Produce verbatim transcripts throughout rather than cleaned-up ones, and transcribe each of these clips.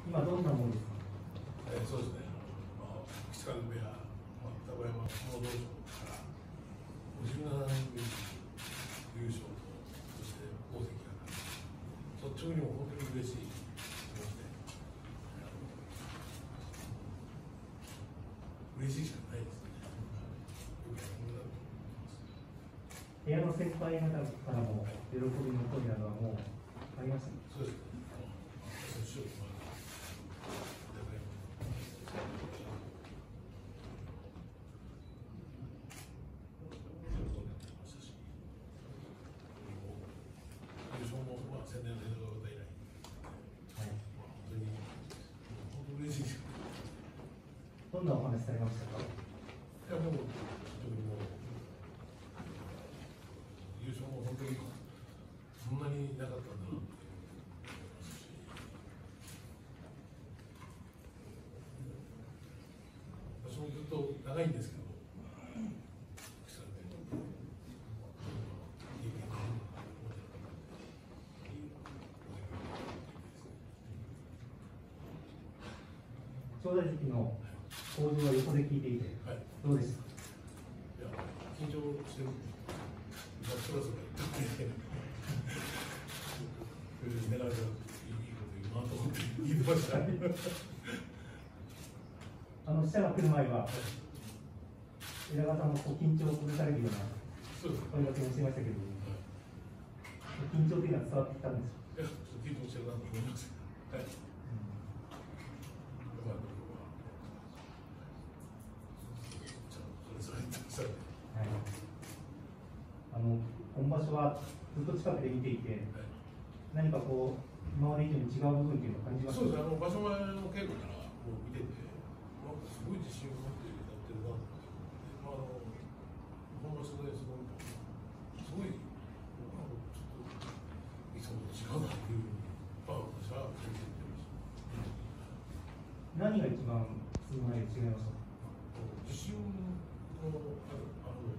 今どんなものですか。 えー、そうですね。まあ、岸和部屋、まあ、双葉山相撲道場からごじゅうななねんぶり優勝と、そして大関が率直にも本当に嬉しい気持ちで、嬉しいしかないですね。 部屋の先輩方からも喜びの声などはもうありました。 そうですね。私の師匠と宣伝の映像が以来、はい、本当に本当に嬉しいです。 どんなお話されましたか。 いやもう本当にもう優勝も本当にそんなになかったんだなって思いますし、私もずっと長いんですけど。 正代関の向上は横で聞いていて、はい、どうですか。 いや、緊張してる。そろそろ言って寝られたらいいこと言うなと思って言ってました。 あの下が来る前は、枝川さんもこう緊張を崩されるような声掛けをしてましたけど、はい、緊張というのは伝わってきたんですか。 いや、緊張してるなと思います。はい。うんはい、あの今場所はずっと近くで見ていて、はい、何かこう今まで以上に違う部分というのを感じますか。 そうですね、あの場所前の稽古からもう見てて、なんかすごい自信を持ってやってるなと思って、まあ、あの本場所ですごい、すごい、僕はちょっといつもと違うなっていうふうに、まあ、私は感じてました。 何が一番その前で違いましたか。 自信のある、あの、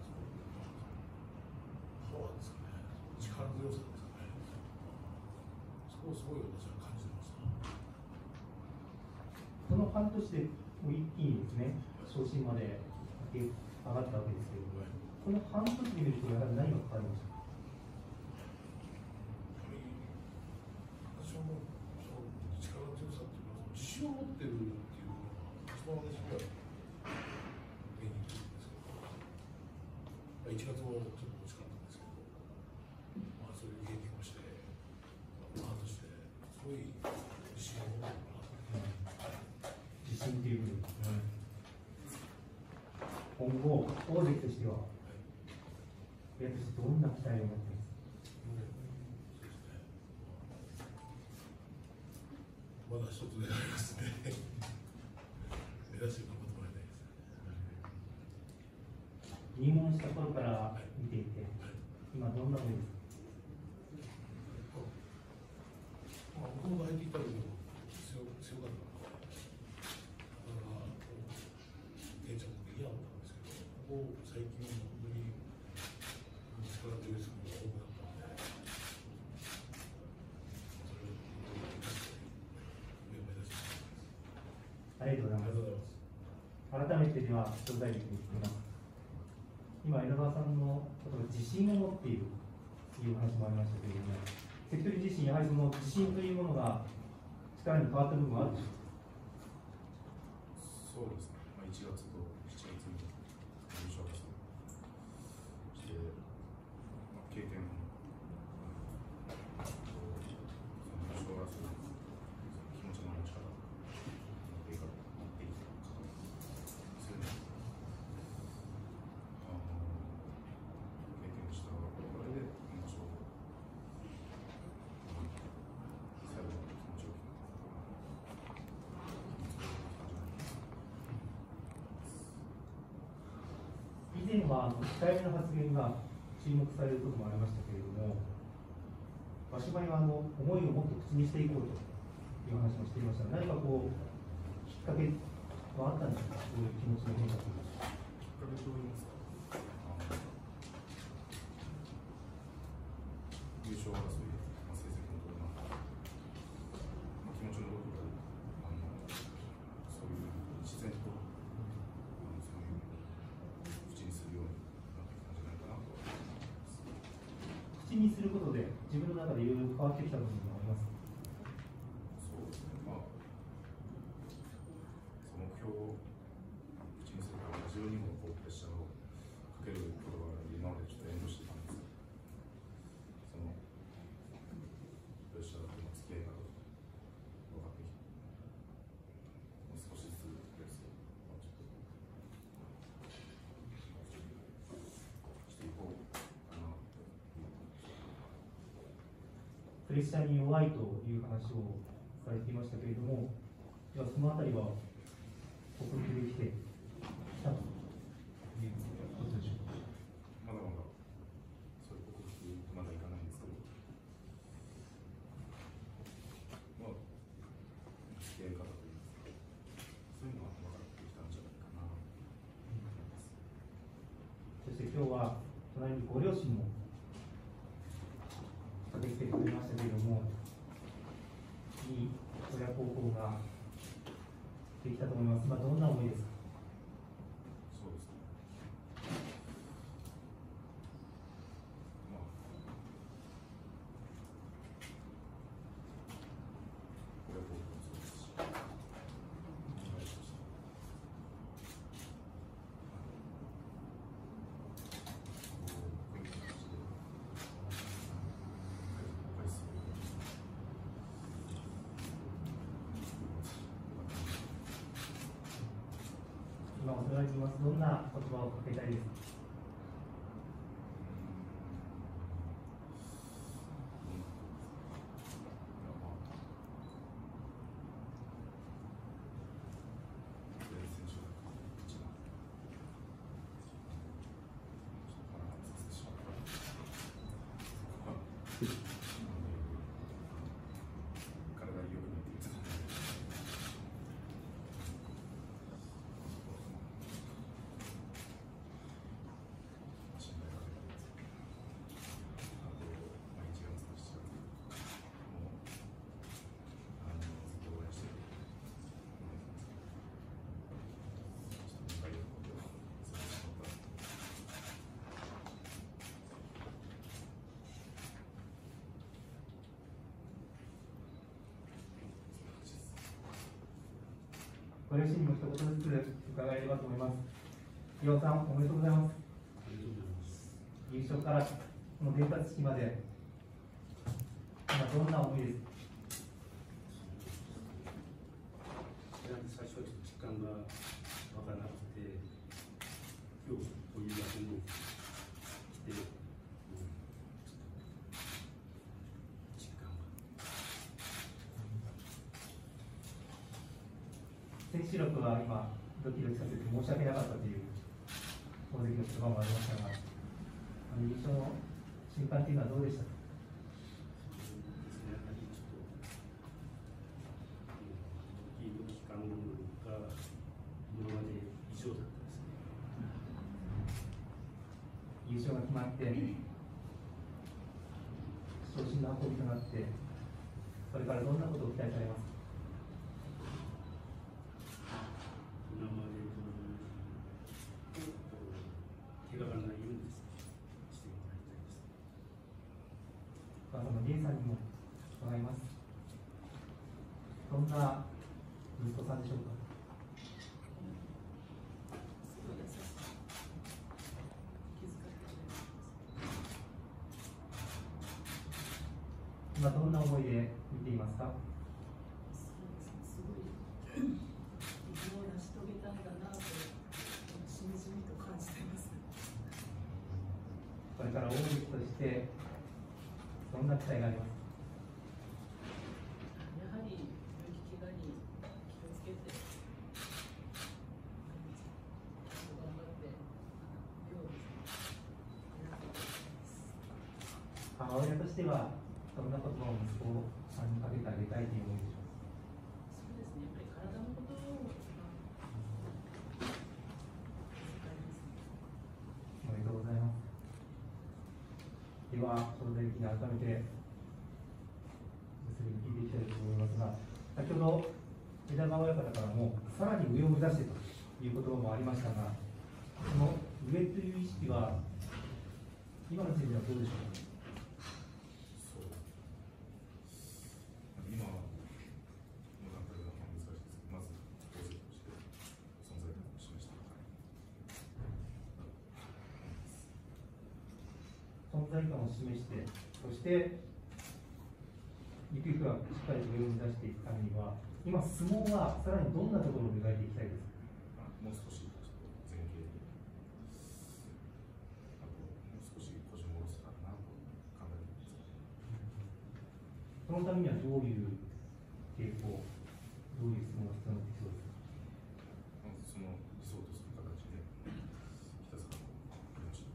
パワーですかね、力強さですかね、そこをすごい私は感じてました。 その半年で一気にですね、昇進まで上がったわけですけれども、はい、この半年で見ると、やはり何が変わりましたか。 私はもう、その力強さっていうのは、自信を持ってるっていうのが、一番私は。いちがつもちょっと惜しかったんですけど、まあ、そういう経験をして、半年で、すごい自信を持ってるかなと。 自信っていう部分、うん、今後、大関としては、はい、やとしてどんな期待を持っていますか。 そうですね、まだ一つでありますね。目指して頑張ってもらいたいです。 入門した頃から見ていて、今どんな思いですか。 まあ、僕も入ってきた時も強強かったので、だから、ケンちゃんもできなかったんですけど、ここ最近、本当に力強い相撲が多くなったので、それを上を目指してありがとうございます。改めてでは、正代関に聞きます。今、枝川さんの自信を持っているという話もありましたけれども、関取自身、やはりその自信というものが力に変わった部分はあるでしょうか。 そうですね、まあ、いちがつとしちがつに優勝して、そして、まあ、経験も、その優勝争い、気持ちの持ち方、持っていか持っていく方、そういうの経験したおかげで、今勝負、最後の気持ちを以前は控えめの発言が注目されることもありましたけれども、場所前はあの思いをもっと口にしていこうという話もしていましたが、何かこう、きっかけはあったんですか、そういう気持ちの変化というか。 きっかけといいますか、優勝争い、まあ、成績も取れなかった、まあ、気持ちの動きがの中でいろいろ変わってきた部分もありますか？ そうですね、まあ、その目標を口にするから、自分にもこうプレッシャーをかけることが今までちょっと遠慮してたんですけど、そのプレッシャーとの付き合い方と分かってきて、もう少しずつレースを、まあ、ちょっとしていこうかなと。 プレッシャーに弱いという話をされていましたけれども、ではそのあたりは克服できてきたということでしょうか。 まだまだそういう克服まだいかないんですけど、まあ、付き合い方といいますか、そういうのは分かってきたんじゃないかなと思います。 そして今日は隣にご両親も駆けつけてくれましたけれども、いい親孝行ができたと思います。今どんな思いですか？ そうですね。まあ、親孝行もそうですし、親として、こういう形で、返すように。 今お隣にいます。どんな言葉をかけたいですか？ご両親にも一言ずつ伺えればと思います。岩尾さん、おめでとうございます。優勝からこの伝達式まで、今どんな思いですか？ 最初はちょっと実感が分からなくて、今日こういう場所に来て、うん、実感が。 千秋楽は今、ドキドキさせて申し訳なかったという大関の言葉もありましたが、あの優勝の瞬間というのはどうでしたか？ やはりちょっと、ドキドキ感が今まで以上だったですね。 優勝が決まって、昇進の運びとなって、これからどんなことを期待されますか？ 今までと怪我がないようにしてもらいたいです。 お母様、理恵さんにも伺います。どんな息子さんでしょうか？ そうです。気遣ってくれます。 今どんな思いで見ていますか？ そうですね。すごい偉業を成し遂げたんだなとしみじみと感じています。 これから大関としてどんな期待がありますか？ やはり病気怪我に気をつけて、頑張って病を狙っていきたいです。 母親としてはどんな言葉を息子さんにかけてあげたいという思いでしょうか？ そうですね。やっぱり体のことを一番気遣いますね。 おめでとうございます。では、それで改めて結びに聞いていきたいと思いますが、先ほど枝川親方からもさらに上を目指してという言葉もありましたが、その上という意識は今の時点ではどうでしょうか？ そう、 存在感を示して、そしてゆくゆくはしっかりと上を目指していくためには、今、相撲はさらにどんなところを磨いていきたいですか。 もう少しちょっと前傾に、あともう少し腰も下ろせたらなと考えています。 そのためにはどういう傾向、どういう相撲が必要になってきそうですか。 まずその理想とする形で、ひたすら繰り出して、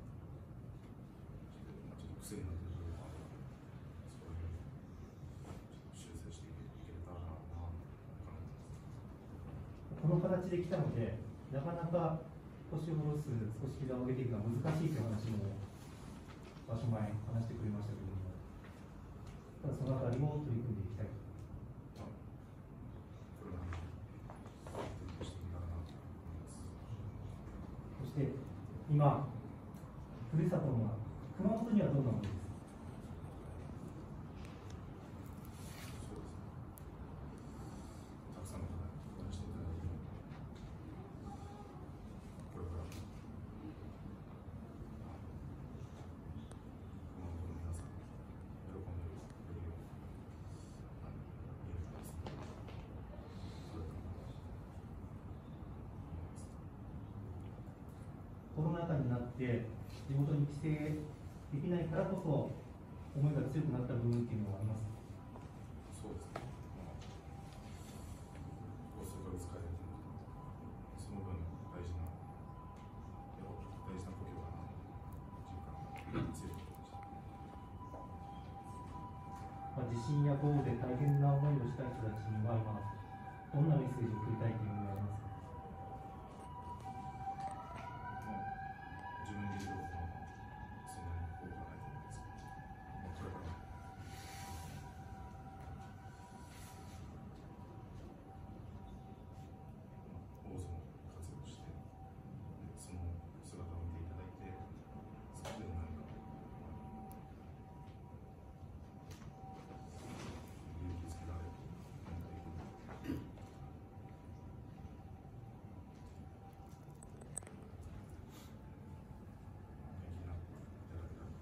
まあ、ちょっと癖になっている部分もあるので、そこら辺をちょっと修正していけたらなと考えています。 この形で来たので、なかなか腰を下ろす、少し膝を上げていくのは難しいという話も場所前話してくれましたけれども、ただそのあたりも取り組んでいきたい。 まあ、これは徹底していけたらなと思います。 そして今、ふるさとの熊本にはどんなものですか。 そうですね。たくさんの方に応援していただいて、これから熊本の皆さん、喜んでくれるように、あの見えるとですね、それから思います。 コロナ禍になって地元に帰省できないからこそ思いが強くなった部分っていうのはありますか。 そうですね。まあ、ご数ヶ月帰れて、その分大事な、大事な故郷だなという実感が強いと思いました。 まあ、地震や豪雨で大変な思いをした人たちには今どんなメッセージを送りたいというのがありますか。 まあ、自分でできることはそんなに多くはないと思うんですけど、まあ、これからも大相撲を活躍して、その姿を見ていただいて、少しでも何か勇気づけられる何かできる。元気になっていただけたら。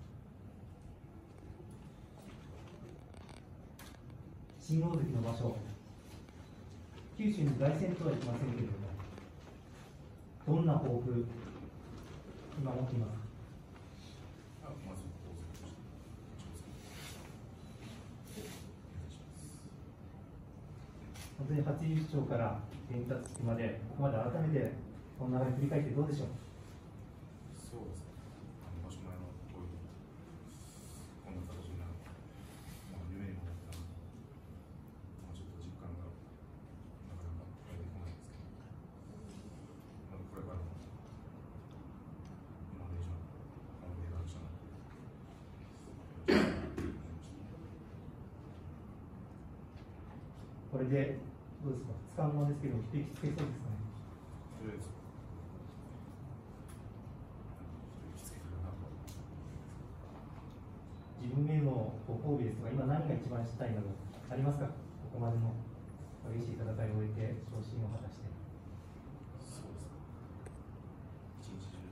新大関の場所、九州に凱旋とはいきませんけれども、どんな抱負、今持っていますか。 あ、まず大関として挑戦お願いします。 本当に初優勝から伝達式まで、ここまで改めてこの流れ振り返ってどうでしょう。 そうですね。あの場所前のこういうこんな形になる、まあ、夢にも思ってたので、まあ、ちょっと実感がなかなか出てこないんですけど、まあ、これからも今まで以上に頑張っていかなくちゃなと思いました。 これでどうですか、つかんのですけど、引きつけそうですかね。 とりあえず、引きつけてるなと思います。 自分へのご褒美ですとか、今何が一番したいなどありますか。ここまでの激しい戦いを終えて昇進を果たして。 そうですね。一日中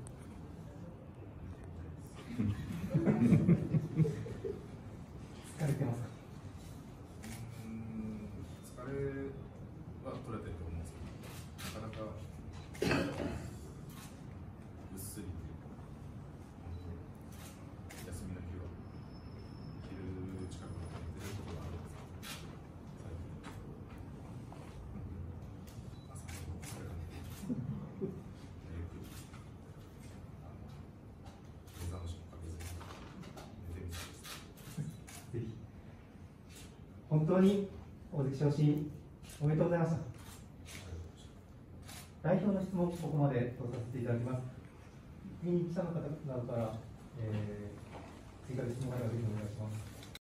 見てみたいです。 疲れてますか。 うーん、疲れは取れてると思うんですけど、なかなかぐっすりというか、本当に休みの日は昼近くまで寝ることがあるんですけど、最近朝の疲れが出てゆっくりあの目覚ましもかけずに寝てみたいです。 ぜひ。本当に大関昇進おめでとうございました。代表の質問、ここまでとさせていただきます。次に記者の方などから、えー、追加で質問があればぜひお願いします。